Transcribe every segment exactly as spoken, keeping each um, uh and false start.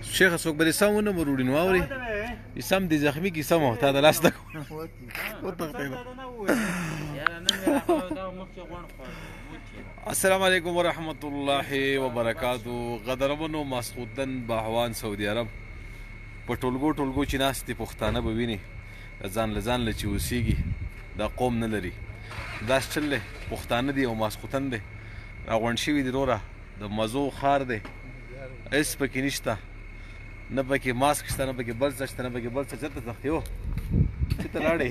شیخ څوک به دې سم ونه مروړي نو اورې سم دې زخمي کي سم تا د لاس تک السلام علیکم ورحمت الله وبرکاتو غدرمنو ماسخوتن باهوان سعودي عرب په ټولګو ټولګو چې ناست دي پښتانه به ویني ځان له ځان له چې اوسېږي دا قوم نه لري دا چل دی پښتانه دي او ماسخوتن دی راغونډ شوي دي وروره د مزو خار دی هېڅ پکې نشته نه پکې ماسک شته نه پکې بل څه شته نه پکې بل څه چېرته تښتې و چېرته لاړې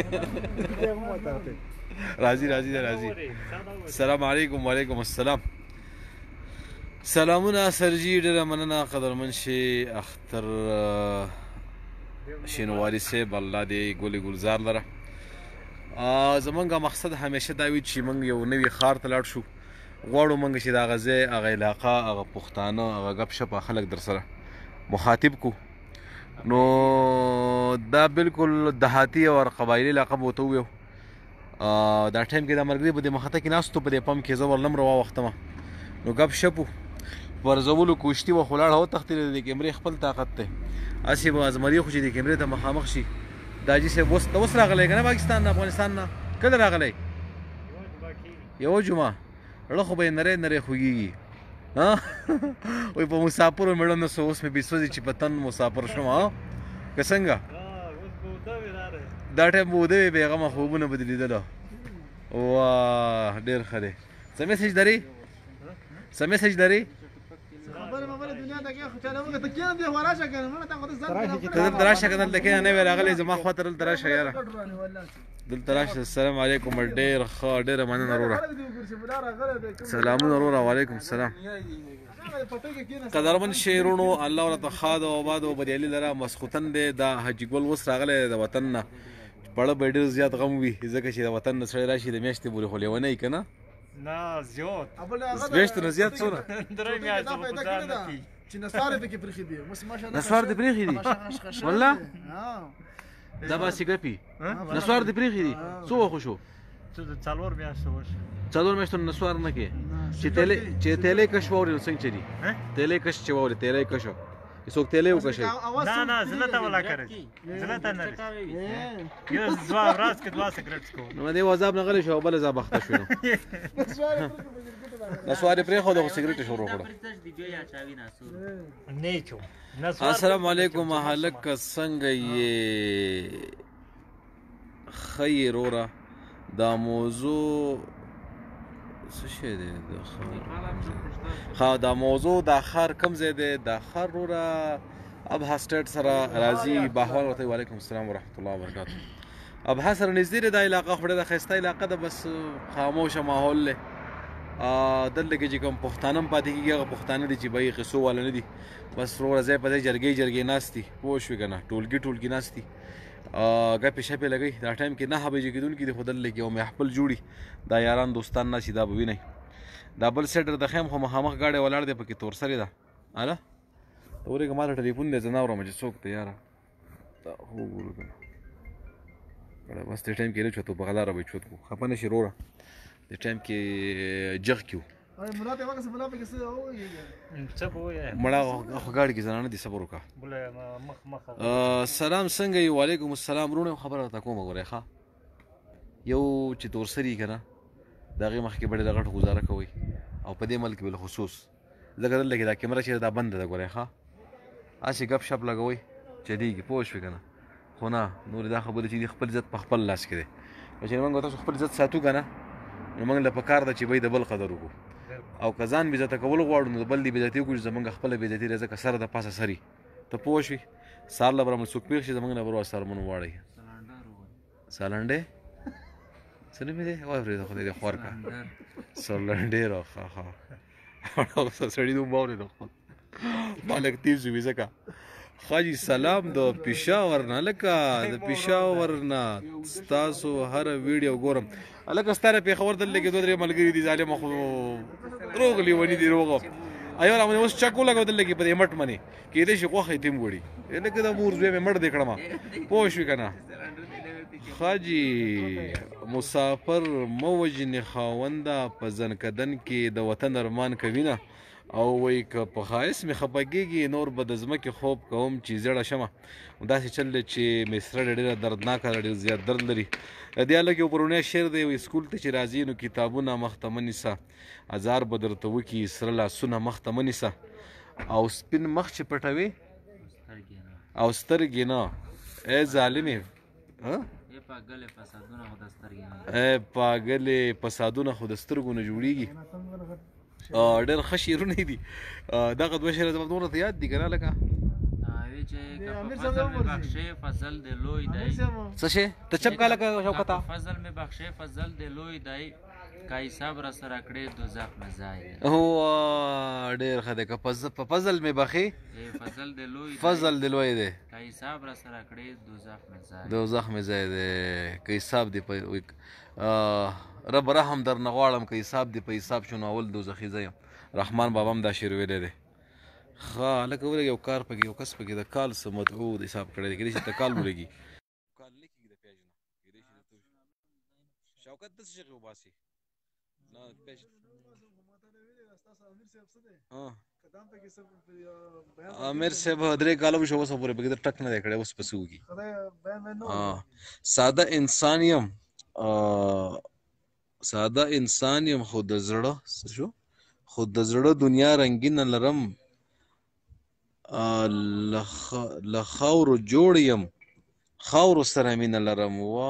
راځي راځي راځي السلام علیکم وعلیکم السلام سلامونه سرجي ډېره مننه قدرمن شي اختر شینواري صاحب الله دې ګلې ګلزار لره زمونږ مقصد همیشه دا وي چې موږ یو نوي ښار ته لاړ شو غواړو موږ چې د هغه ځای هغه علاقه هغه پښتانه هغه ګپ شپ خلک در سره مخاطب کو نو دا بالکل دهاتي او قبایلي علاقه به ورته وویو دا ټایم کې دا ملګري به د مخته کې ناست و په دې پمپ کې زه ورلم راواوښتمه نو ګپ شپ و ورزولو کوشتي وه خو لاړه وتښتېده د کیمرې خپل طاقت دی هسې به ازمري خو چې د کیمرې ته مخامخ شي دا حاجي صاحب اوس اوس راغلی که نه پاکستان نه افغانستان نه کله راغلی یوه جمعه زړه خو به یې نری نری خوږېږي وایي په مسافرو مېړه نه سو اوس مې بېسوځي چې په تن مسافر شوم که څنګه دا ټایم به اوده وې بېغمه خوبونه به دې لیدله واه ډېر ښه دی څه میسج لرې څه میسج لرې ته دلته راشه که دلته کښېنه نه وې راغلی زما خوا ته دلته راشه یاره دلته راشه السلام علیکم ډېر ښه ډېره مننه وروره سلامونه وروره وعلیکم السلام قدرمن شعرونو الله ورته ښاد او آباد او بریالي لره مسخوتن دی دا حاجي ګل اوس راغلی د وطن نه پړه به ډېر زیات غم وي ځکه چې د وطن نه سړی راشي د میاشتې پورې خو لیونی که نه نه زیات میاشتې نه زیات څونه درې میاشتې خو په ځان نه کي چې نسوار پکې پرېښي دي نسوار دې پرېښي دي والله دا باسي ګپي نسوار دې پرېښي دي څو وخت شو څلور میاشتې وشو څلور میاشتو نسوار نه کې چې تیلې چې تیلې کش واورې نو څنګه چلي تیلې کش چې واورې تیلې کش څوک تیلې وکشي نه نه زه نه ته ولا کړی زه نه ته نه یو ځواب راز کې دوا سیګریټ کو نو دې وځاب نه غلی شو بل ځاب اخته شو نسوار پرې خو د سیګریټ شروع کړو نیچو السلام علیکم هلک څنګه یې خیر وروره دا موضوع څه شی دی ښه دا موضوع دا ښار کوم ځای دی دا ښار وروره ابها سټیټ سره راځي باهوان ورته وعلیکم السلام ورحمت الله وبرکاتو ابها سره نږدې دی دا علاقه خو ډېره ښایسته علاقه ده بس خاموشه ماحول دی دلته کې چې کوم پښتانه هم پاتې کېږي هغه پښتانه دي چې به یې قصو والا نه دي بس وروره ځای په ځای جرګې جرګې ناست دي پوه شوې که نه ټولګي ټولګي ناست دي ګپې شپې لګوي دا ټایم کې نهه بجې کېدونکي دي خو دلته کې یو محفل جوړي دا یاران دوستان ناست دا به وینئ دا بل سایډ د خیم خو مخامخ ګاډی ولاړ دی پکې تورسرې ده هله ته ورېږه ما ته ټلیفون دی زه نه اورم چې څوک دی یاره دا خو وګورو که نه بس دې ټایم کې نه چوتو په غلاره به یې چوت کړو خفه نه شي وروره دې ټایم کې جغ کړو مړه خو ګاډي کې زنانه دي صبر وکړه سلام څنګه یې وعلیکم السلام وروڼه خبره راته کومه ګورئ ښه یو چې تورسري که نه د هغې مخکې به ډېره غټه ګزاره کوئ او په دې ملک بالخصوص ځکه دلته کې دا کیمره چې دا بنده ده ګورئ ښه هسې ګپ شپ لګوئ چلېږي پوه شوې که نه خو نه نورې دا خبرې چې دي خپل عزت په خپل لاس کې دی چې موږ تاسو خپل عزت ساتو که نه نو موږ له پکار ده چې به د بل قدر وکړو او که ځان بېزته کول غواړو نو د بل دې بېزتي وکړو چې زموږ خپله بېزتي دی ځکه سر د پاسه سري ته پوه شوې سار له به رامل څوک پېښ شي زموږ نه به سرمن وواړئ سالنډې څه نوم یې دی وایه پرېږده خدای دې خوار کړه سالنډې را ښه ښه سړي نوم واورېده خو ما لږ تېز شوي ځکه خاجي سلام د پېښور نه لکه د پېښور نه ستاسو هره ویډیو ګورم هلکه ستا نه پېښور دلته کې دوه درې ملګري دي ظالمه خو روغ لیوني دي روغه ایو رامنې اوس چک ولګو دلته کې په دې مټ منې کېدای شي غوښه یې تیم وړي لکه د مور زوی مې مړ دې کړمه پوه شوې که نه خاجي مسافر مو وژنې خاونده په زنکدن کې د وطن ارمان کوي نه او وایي که په ښایست مې خفه کېږي نور به د ځمکې خوب کوم چې زړه شمه داسې چل دی چې مې سره ډېره دردناکه ډېر زیات درد لري د دې هلک یو پرونی شعر دی وایي سکول ته چې راځي نو کتابونه مخته مه نیسه ازار به درته وکړي سره لاسونه مخته مه نیسه او سپین مخ چې پټوي او سترګې نه ای ظالمې ای پاګلې فسادونه خو د سترګو نه جوړېږي ډېر ښه شعرونه دي دغه دوه شعره زما دومره ته یاد دي که نه لکه څه شی ته چپ کا لکه شوکته فضل مې بخښې فضل دې لوی دی که حساب را سره کړې دوزخ مې ځای دی هو ډېر ښه دی که په فضل مې بخې فضل دې لوی فضل دې لوی دی که حساب را سره کړې دوزخ مې ځای دوزخ مې ځای دی که حساب دې په رب رحم در نه غواړم که حساب دې په حساب شو نو اول دوزخي زه یم رحمان بابا هم دا شعر ویلی دی ښه هلکه ولږه یو کار پکې یو کس پکې د کال څه مدعو د حساب کړی دی کېدای شي ته کال ولګي کال نه کېږي د پیاج نه کېدای شي شوکت داسې شغې وباسي نه پیاج امیر صاحب درې کاله وشو اوسه پورې پکې د ټک نه دی کړی اوس پسې وکړي ساده انسان یم ساده انسان یم خو د زړه څه شو خو د زړه دنیا رنګینه لرم له خاورو جوړ یم خاورو سره مینه لرم وا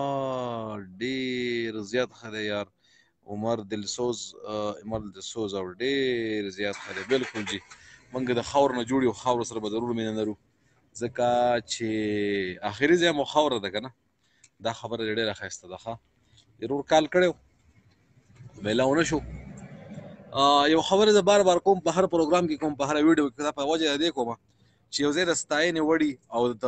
ډېر زیات ښه دی یار عمر دلسوز عمر دلسوز او ډېر زیات ښه دی بلکل جي موږ د خاورو نه جوړ یو خاورو سره به ضرور مینه لرو ځکه چې آخري ځای مو خاوره ده که نه دا خبره ډېره ښایسته ده ښه ضرور کال کړی و میلاو نه شو یو خبره زه بار بار کوم په هر پروګرام کې کوم په هره ویډیو کې دا په وجه د دې کومه چې یو ځای د ستاینې وړي او د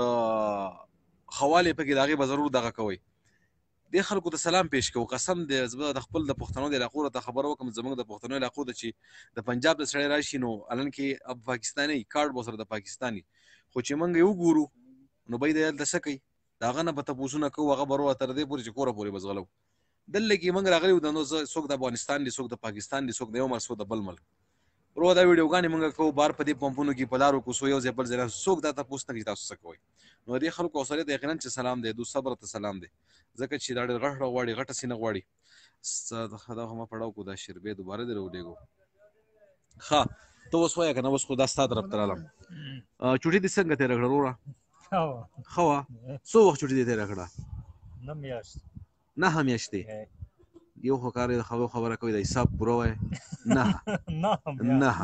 خوالې پکې د هغې به ضرور دغه کوئ دې خلکو ته سلام پیش کوو قسم دی زه د خپل د پښتنو د علاقو راته خبره وکړم زموږ د پښتنو علاقو ده چې د پنجاب د سړی راشي نو الن کې اب پاکستاني کارډ به سره د پاکستاني خو چې موږ یې وګورو نو به یې د هلته څه کوي د هغه نه به تپوسونه کوو هغه به روه تر دې پورې چې کوره پورې به ځغلو دلته کې موږ راغلي وو نو څوک د افغانستان دي څوک د پاکستان دي څوک د یو ملک څوک د بل ملک روه دا ویډیوګانې موږ کوو بار په دې پمپونو کې په لارو کوڅو یو ځای بل ځای څوک دا تپوس نه کوي تاسو څه کوئ نو دې خلکو حوصلې ته یقینا چې سلام دی دو صبر ته سلام دی ځکه چې دا ډېر غټ غواړي غټه سینه غواړي دا خو ما پړاو کو دا شربې دوباره دې راولېږو ښه ته اوس وایه که نه اوس خو دا ستا طرف ته رالم چوټي دې څنګه تېره کړه وروره ښه وه څو وخت چوټي دې تېره کړه نه میاشت نهه میاشتې یو خو کار د خبرو خبره کوي د حساب پوره وایه نهه نهه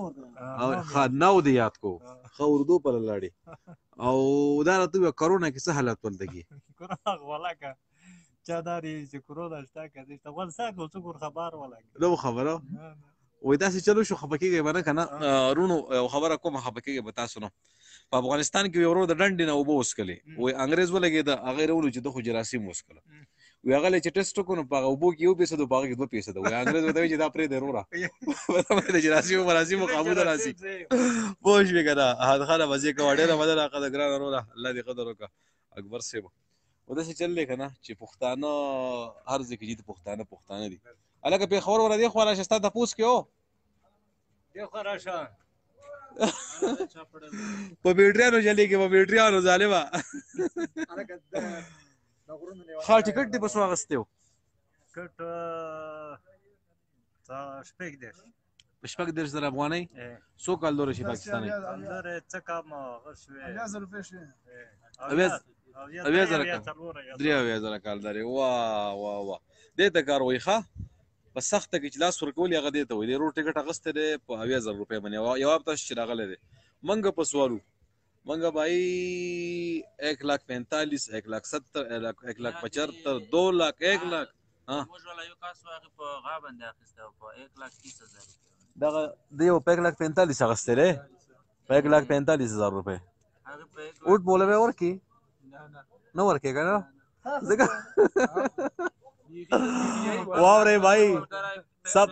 ښه نو دې یاد کو ښه اردو په لاړې او دا راته ووایه کرونا کې څه حالت ولته کې کرونا ولکه چا داري چې کرونا شته که دې شته ول څه کو څه خبر ولکه نو خبره وایي داسې چلو شو خفه کېږئ به نه که نه رونو یو خبره کومه خفه کېږئ به تاسو نه په افغانستان کې یو ورور د ډنډې نه اوبه وڅښلې وایي انګرېز ولګېده هغه یې راولو چې ده خو جراثیم وڅښله وایي هغه چې ټسټ وکړو نو په هغه اوبو کې یو پیسه ده په هغه کې دوه پیسه ده وایي انګرېز ورته وایي چې دا پرېږدی وروره د جراثیمو مراسیمو قابو ته راسي پوه شوې که نه خانه مزې کوه ډېره مزه راغله ګرانه وروره الله دې قدر وکړه اکبر صاحب و داسې چل دی که نه چې پښتانه هر ځای کې چې پښتانه پښتانه دي هلکه پېښور وره دې خوا راشه ستا تپوس کې هو دې خوا راشه په بیټریانو چلېږي په بیټریانو ظالمه ښه ټکټ دې په څو اخیستی و ټکټ شپږ دېرش په شپږ دېرش زره افغانۍ څو کال دوره شي پاکستانۍ لرې څه کم هغه شوې اویا زره روپۍ شوې اویا زره کال درې اویا زره کال لرې واه واه واه دې ته کار وایي ښه په سخته کې چې لاس ورکول هغه دې ته وایي دې روډ ټکټ اخیستی دی په اویا زره روپۍ باندې جواب تاسو چې راغلی دی موږ په سوالو منگا بھائی ایک لاکھ پینتالیس ایک لاکھ ستر ایک لاکھ پچہتر دو لاکھ ایک لاکھ ہاں دیو په ایک لاکھ پینتالیس اغسطے رے په ایک لاکھ پینتالیس ہزار روپے اوٹ بولے میں اور کی نہ ورکے گا نا واو رے بھائی سب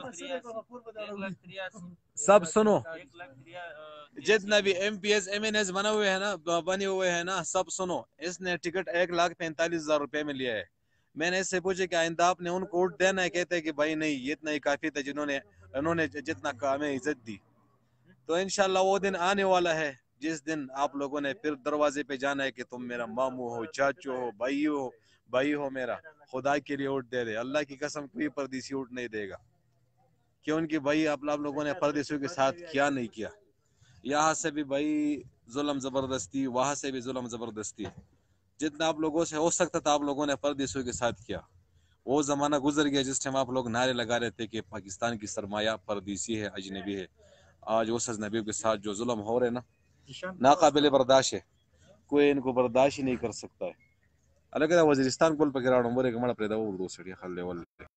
سب سنو جتنا بھی ایم پی ایس ایم این ایس بنا ہوئے ہیں نا بنے ہوئے ہیں نا سب سنو اس نے ٹکٹ ایک لاکھ پینتالیس ہزار روپے میں لیا ہے میں نے اس سے پوچھا کہ آئندہ آپ نے ان کو ووٹ دینا ہے کہتے ہیں کہ بھائی نہیں یہ اتنا ہی کافی تھا جنہوں نے انہوں نے جتنا ہمیں عزت دی तो इंशाल्लाह वो दिन आने वाला है जिस दिन आप लोगों ने फिर दरवाजे पे जाना है कि तुम मेरा मामू हो, चाचू हो, भाई हो, भाई हो मेरा, खुदा के लिए ऊँट दे दे। अल्लाह की कसम कोई परदेसी ऊँट नहीं देगा, क्यों उनकी भाई आप आप लोगों ने परदेसियों के साथ क्या नहीं किया। यहाँ से भी भाई जुल्म जबरदस्ती, वहां से भी जुल्म जबरदस्ती, जितना आप लोगों से हो सकता था आप लोगों ने परदेसियों के साथ किया। वो जमाना गुजर गया जिस टाइम आप लोग नारे लगा रहे थे कि पाकिस्तान की सरमाया परदेसी है, अजनबी है। आज उस अजनबियों के साथ जो जुल्म हो रहे ना, नाकाबिले बर्दाश्त है, कोई इनको बर्दाश्त ही नहीं कर सकता है। अलग वजीरिस्तान कोल पकड़ा नंबर एक मड़ा प्रेदा उर्दू सड़ी खल्ले वल्ले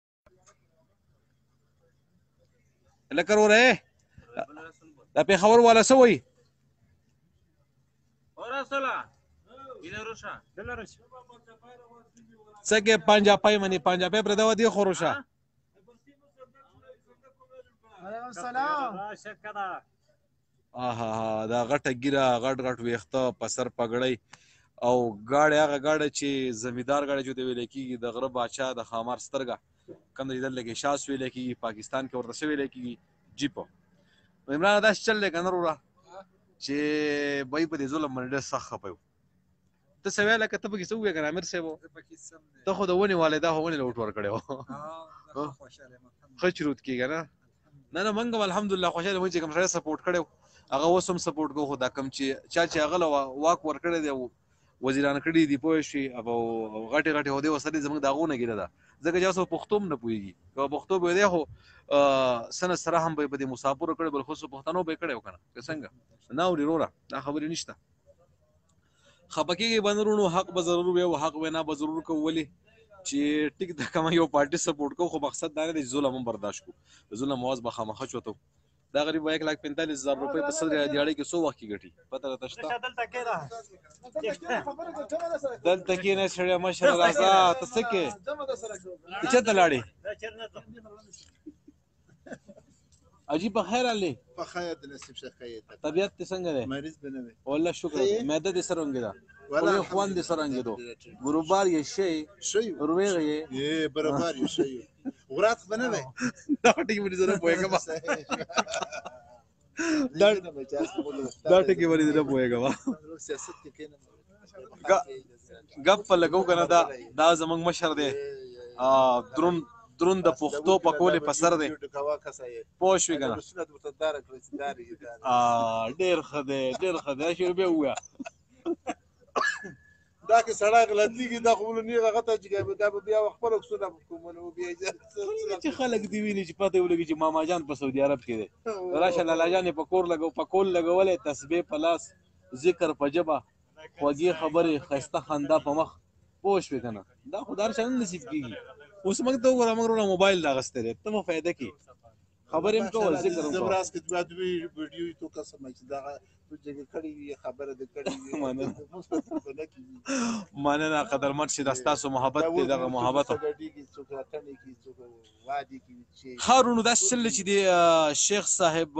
लकर हो रहे दा पे खबर वाला सवई और असला बिलारुशा बेलारुस सके पांजा पाई मनी पांजा पे प्रेदा वदी खरोशा आहा हा دا غټه ګیره غټ غټ ویخته په سر پګړی او گاڑی هغه گاڑی چې زمیدار گاڑی جو دی ویل کیږي د غره باچا د خامار سترګه کم د دل کې شاس ویل کیږي پاکستان کې ورته ویل کیږي جیپ عمران دا چل لګ نه وروړه چې بای په دې ظلم باندې سخت خپيو ته سوال کته به کیسه وګ امیر سیبو ته خو د ونی والدا هونه لوټ ور کړو ها خچروت کیږي نه نه نه منګ الحمدلله خوشاله مې چې کوم سره سپورټ کړو هغه وسم سپورټ کو خدا کم چې چا چې هغه واک ور کړی دی وزیران کړي دی پوه شي او غټي غټي هودي وسري زمنګ داغونه ګیره ده ځکه چې اوس پښتوم نه پويږي که پښتو به دی خو سنه سره هم به د مسافر کړي بل خو پښتنو به کړي وکنه څنګه نه اوري وروره دا خبرې نشته خپکیږي بندرونو حق به ضرور وي او حق وینا به ضرور کوولي چې ټیک د کوم یو پارټي سپورټ کو خو مقصد دا نه دی ظلم هم برداشت کو ظلم مواز به خامخ چوتو دا غریب یک لاکھ پینتالیس هزار روپۍ په صدر دیاړي کې څو وخت کې ګټي پته راته شته دلته کې دا دلته کې نه سړی مشر راځه ته څه کې چې ته لاړې عجیب خیر علي په خیر د نصیب شه خیر طبيعت څنګه ده مریض بنوي والله شکر معده دې سرنګ ده ولا خوان دې سرنګ ده بروبار یې شي شي رويغه یې ايه برابر یې شي غرات بنوي دا ټکی مې زره پوهېږم دا دا ټکی مې زره پوهېږم سیاست کې کینه غپ لګو کنه دا دا زمنګ مشر دی درون درون د پښتو په کولې په سر دی پوه شوې که نه ډېر ښه دی ډېر ښه دی شی بیا ووایه دا کې سړی غلطېږي دا خو بله نیغه غته چې دا به بیا خپله کسونه کومونه بیا چې خلک دې ویني چې پته ولګي چې ماما جان په سعودي عرب کې دی راشه لالا جان یې په کور لګو په کول لګولی تسبیح په لاس ذکر په ژبه خوږې خبرې ښایسته خندا په مخ پوه شوې که نه دا خو دا هر چا نه نصیب کېږي اوس موږ ته وګوره موږ وروڼه موبایل راغستی دی ته به فایده کې خبرې هم کوه ذکر هم کوه زبراس کې دوه دوی ویډیو تو قسم چې دغه تو جګه کړې وي خبره دې کړې وي مننه قدرمن چې دا ستاسو محبت دی دغه محبت هارونو دا چل چې دی شیخ صاحب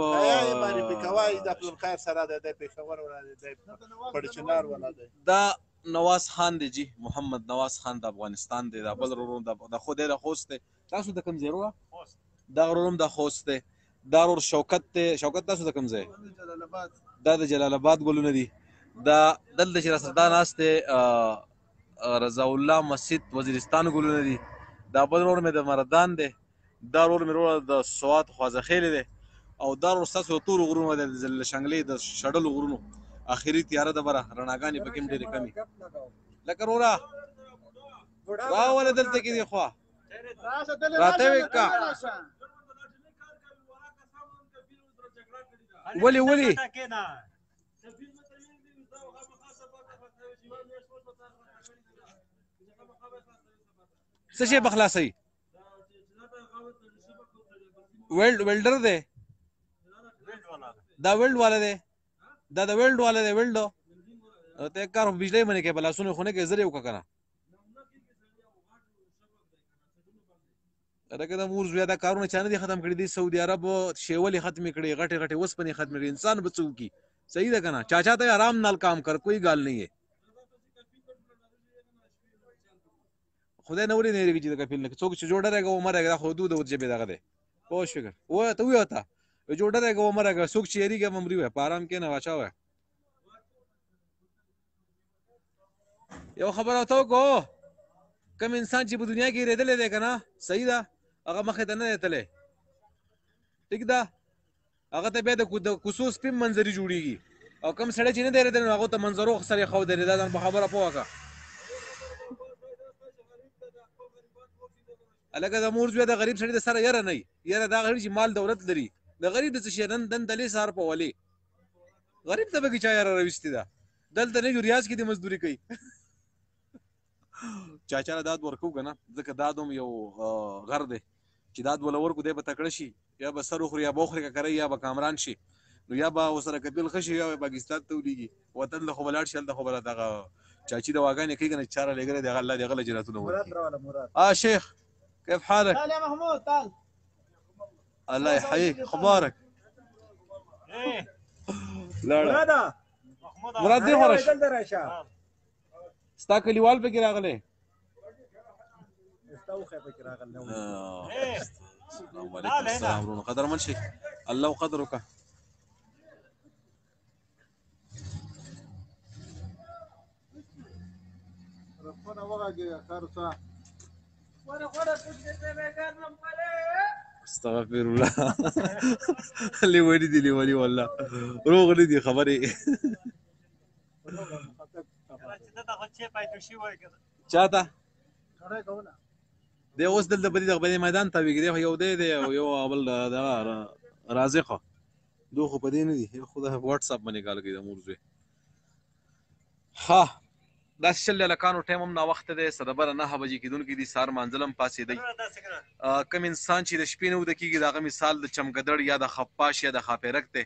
دا نواز خان دی جی محمد نواز خان د افغانستان دی دا بل ورور د خو دی د خوست دی تاسو د کوم ځای وروره دا ورور د خوست دی دا ورور شوکت دی شوکت تاسو د کوم ځای دا د جلال آباد ګلونه دي دا دلته چې راسره دا ناست دی رضا الله مسجد وزیرستان ګلونه دي دا بل ورور مې د مردان دی دا ورور مې وروره د سوات خوازخیلې دی او دا ورور ستاسو د تورو غرونو دی د شنګلې د شډلو غرونو اخري تیاره ده بره رڼاګانې پکې هم ډېرې کمې لکه وروره راوله دلته کې دي خوا راته وې که ولې ولې څه شی به خلاصوي ویلډ ویلډر دی دا ویلډ والا دی دا د ویلډ والا دی ویلډو ته کار بجلی باندې کوي په لاسونو خونه کې زر یې وکړه که نه لکه د مور زویا دا کارونه چا نه دي ختم کړي دي سعودي عرب شیولې ختمې کړي غټې غټې اوسپنې ختمې کړي انسان به څه وکړي صحیح ده که نه چاچا ته آرام نال کام کر کوئی ګال نہیں ہے خدای نه ولې نه هېرېږي چې د کفیل نه څوک چې جوړه رهېږه وہ مرهېږه دا خو حدود د ژبې دغه دی پوه شوې که ووایه ته ووایه ته جو ډره کوه مرګه څوک چې یریږي ممري وای په آرام کښېنه واچا وای یو خبره ورته وکړو کوم انسان چې په دنیا کې هېرېدلی دی که نه صحیح ده هغه مخې ته نه دی تللی ټیک ده هغه ته بیا د کوڅو سپین منظرې جوړېږي او کوم سړی چې نه دی هېرېدلی نو هغو ته منظرو سره یې ښودلی دا ځان په خبره پوه کړه هلکه د مور زوی د غریب سړي د سره یره نه وي یره دا غریب چې مال دولت لري د غریب د څه شي نن دن دلې سهار په ولې غریب ته به کې چا یره راویستې ده دلته نه جو ریاض کې دې مزدوري کوي چا چاله داد ورکوو که نه ځکه داد هم یو غر دی چې داد وله ورکو دی به تکړه شي یا به سر وخوري یا به وخوري که کرۍ یا به کامران شي نو یا به ورسره کپیل ښه شي یا به پاکستان ته ولیږي وطن ته خو به لاړ شي هلته خو به دغه چاچي دواګانې کوي که نه چې چاره لېږلی دی هغه الله دې هغه له جنتونه ورکړي آه شيخ كيف حالك؟ تعال يا محمود تعال الله يحييك اخبارك؟ ايه لا لا مراد دی خورش ستا کلیوال پکې راغلی السلام علیکم السلام ورونو قدرمن شي الله قدر وکړه ربنا وغاقي خارصة استغفر الله لیونی دی لیونی والله روغ نه دي خبرې چاته دی اوس دلته په دې دغه بلې میدان ته ویږي دی یو دی دی یو بل دغه رازقه دو خو په دې نه دي یو خو د واټساپ باندې کال کوي د مور زوی ها داسې چل دی هلکانو ټایم هم ناوخته دی څه دبره نهه بجې کېدونکي دي سهار مانځل هم پاڅېدی کوم انسان چې د شپې نه اوده کېږي د هغه مثال د چمګدړ یا د خفاش یا د خاپیرک دی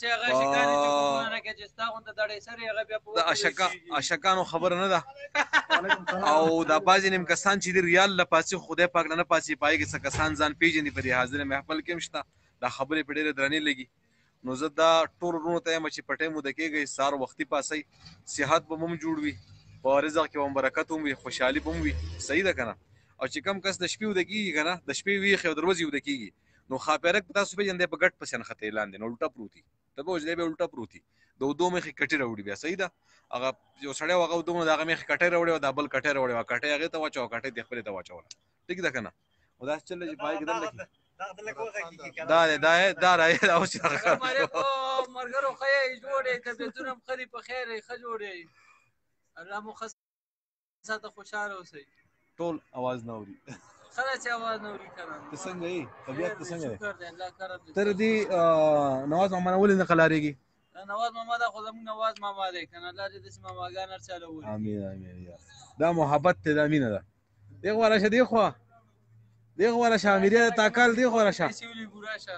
د اشکانو خبره نه ده او دا بعضې نیم کسان چې دي ریال له پاسې خدای پاک نه نه پاسې پایې کې څه کسان ځان پېژني په دې حاضر محفل کې هم شته دا خبرې په ډېرې درنې لګي نو زه دا ټول وروڼو ته یم چې په ټایم اوده کېږئ سهار وختي پاسئ صحت به هم جوړ وي په رزق کې به هم برکت هم وي خوشحالي به هم وي صحیح ده که نه او چې کم کس د شپې اوده کېږي که نه د شپې ویښ او د ورځې اوده کېږي نو خاپیرک په تاسو پېژندی په ګټ پسې نښتی لاندې نو الټه پروت وي ته به وجدی بیا الټه پروت وي د اودو مخې کټې راوړي بیا صحیح ده هغه یو سړی و هغه اودو د هغه مخې کټۍ راوړې وه دا بل کټۍ راوړې وه کټۍ هغې ته واچوه کټۍ دې خپلې ته واچوله ټیک ده که نه خو داسې چل دی چې پای کې دلته دا دی دا یې دا رایې دا اوس ملګرو ښه یې جوړ یې طبیعتونه هم ښه دي په خیر یې ښه جوړ یې الله مو ښه ساته خوشحاله اوسئ ټول اواز نه اوري خله چې اواز نه اوري که نه ته څنګه یې طبیعت ته څنګه دی شکر دی الله کرم دی ته د دې نواز ماما نه ولې نه قلارېږي نواز ماما دا خو زموږ نواز ماما دی که نه الله دې داسې ماماګان هر چا له ولي امین امین یا دا محبت دی دا مینه ده دې خوا راشه دې خوا دې خوا راشه امیریا د تاکال دې خوا راشه داسې ولي ګو راشه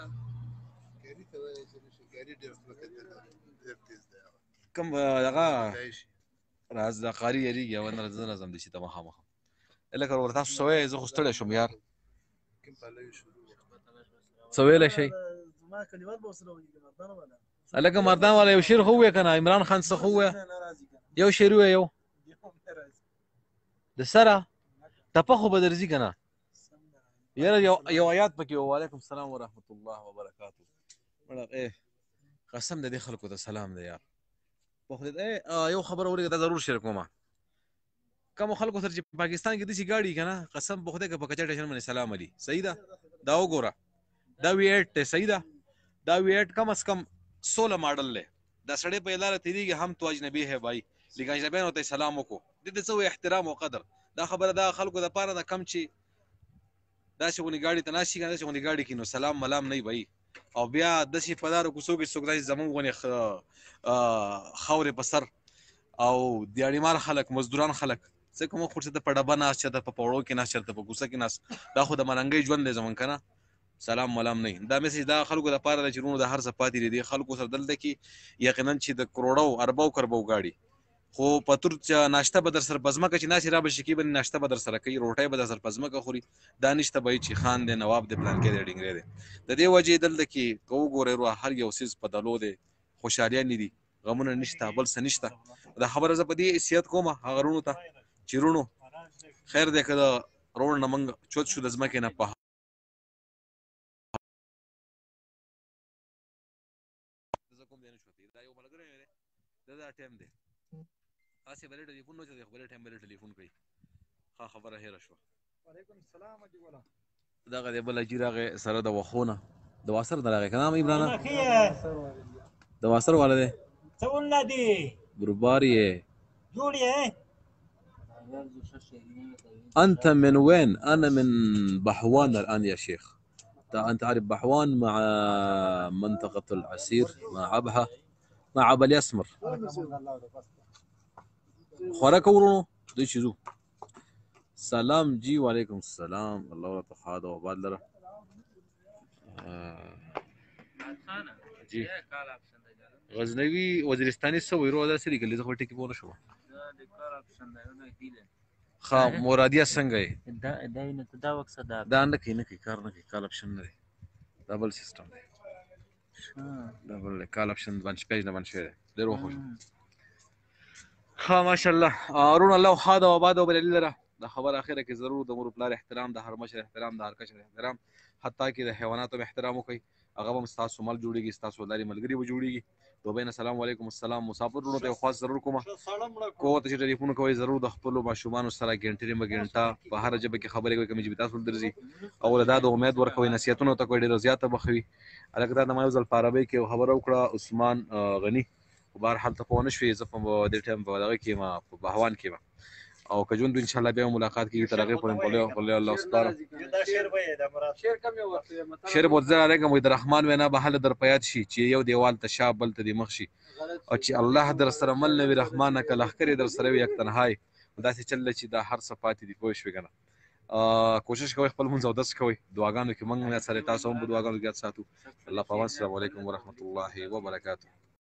کوم دغه راز د قاري یریږي او نه زه نظم دي چې ته مخامخ لکه ورته تاسو څه وایئ زه خو ستړی شوم یار څه ویلی شئ هلکه مردان والا یو شعر خو ووایه که نه عمران خان څه خو ووایه یو شعر ووایه یو د سره ټپه خو به درځي که نه یاره یو آیات پکې و وعلیکم السلام ورحمت الله وبرکاتو مړه قسم د دې خلکو ته سلام دی یار یو خبره اورېږه دا ضرور شیر کومه کومو خلکو سره چې پاکستان کې داسې ګاډي که نه قسم په خدای که په کچا ټیشن باندې سلام علي صحیح ده دا وګوره دا وي ایټ دی صحیح ده دا وي ایټ کم از کم سوله ماډل دی دا سړی په لاره تېرېږي هم تو اجنبي ہے بھائی لکه اجنبیانو ته یې سلام وکړو دې ته څه وایي احترام او قدر دا خبره دا خلکو دپاره ده کم چې داسې غوندې ګاډي ته ناست شي که نه داسې غوندې ګاډي کې نو سلام ملام نه وي بھائی او بیا داسې په دارو کوڅو کې څوک داسې زمونږ غوندې خاورې په سر او دیاړیمار خلک مزدوران خلک ځکه موږ خو چې ته په ډبه ناست چېرته په پوړو کې ناست چېرته په کوڅه کې ناست دا خو د ملنګۍ ژوند دی زمونږ که نه سلام ملام نه دا میسج دا خلکو دپاره ده چې وروڼو د هر څه پاتې دي دې خلکو سره دلته کې یقینا چې د کروړو اربو کربو ګاډي خو په تور ناشته به در سره په ځمکه چې ناستې را به شي کې به ناشته به در سره کوي روټۍ به در سره په ځمکه خوري دا نشته به چې خان دی نواب دی پلانکۍ دی ډینګری دی د دې وجې دلته کې که وګورئ ورو هر یو څیز په دلو دی خوشحالیانې دي غمونه نشته بل څه نشته دا خبره زه په دې حیثیت کوم هغه وروڼو ته چې وروڼو خیر دی که د روډ نه موږ چوت شو د ځمکې نه په کوي دا یو ملګری دی دا دا ټایم دی هسې به ټلیفون نه چې خبرې ټایم به ټلیفون کوي ښه خبره هېره شوه وعلیکم السلام حاجي ګوله دغه دی بل حاجي راغی سره د وښو نه د واسر نه راغی که نه عمرانه د واسر والا دی څه ونه دي بربار یې جوړ یې أنت من وين؟ أنا من بحوان الآن يا شيخ. أنت عارف بحوان مع منطقة العسير مع عبها مع عبا اليسمر. خوراك ورونو دوی چیزو سلام جی وعلیکم السلام الله ولا تخاده وبعد لره جی غزنوي وزیرستاني سو ویرو دا سری کلی زه خو ټکی پونه شو ښه مرادیه څنګه یې دا دا نه دا وکسه دا دا نه کوي نه کوي کار نه کوي کال اپشن نه دی دا بل سیستم دی دا بل کال اپشن باندې پیج نه باندې شوی دی ډېر وخوښ ښه ماشاءالله ارون الله خاده وباد وبلل لره د خبر اخره کې ضرور د مور پلار احترام د هر مشر احترام د هر کشر احترام حتی کې د حیواناتو احترام وکړئ هغه به ستاسو مل جوړیږي ستاسو لارې ملګري به جوړیږي دوبین السلام علیکم السلام مسافر ورونو ته خاص ضرور کوم کو ته چې ټلیفون کوئ ضرور د خپل ماشومان سره ګنټې مګنټا په هر جبه کې خبرې کوي کوم چې تاسو درځي او دا د امید ورکوي نصیحتونه ته کوي ډیر زیاته بخوي الکه دا د ما یو ځل پارابې کې خبره وکړه عثمان غنی بهر حال ته پونه شوې زه په دې ټایم په دغه کې ما په بهوان کې ما او که جون ان شاء الله بیا ملاقات کیږي تر هغه پورې بوله بوله الله ستاره دا شعر به دا مراد شعر کم یو ورته شعر بوځه علیکم د رحمان وینا به حل در پیاد شي چې یو دیوال ته شاب بل ته دی مخ شي او چې الله در سره مل نبی رحمان کله لخر در سره یک تنهایی دا چې چل چې دا هر صفات دي پوه شو کنه کوشش کوئ خپل منځ او داس کوئ دعاګانو کې موږ سره تاسو هم په دعاګانو کې یاد ساتو الله پاک السلام علیکم ورحمت الله وبرکاته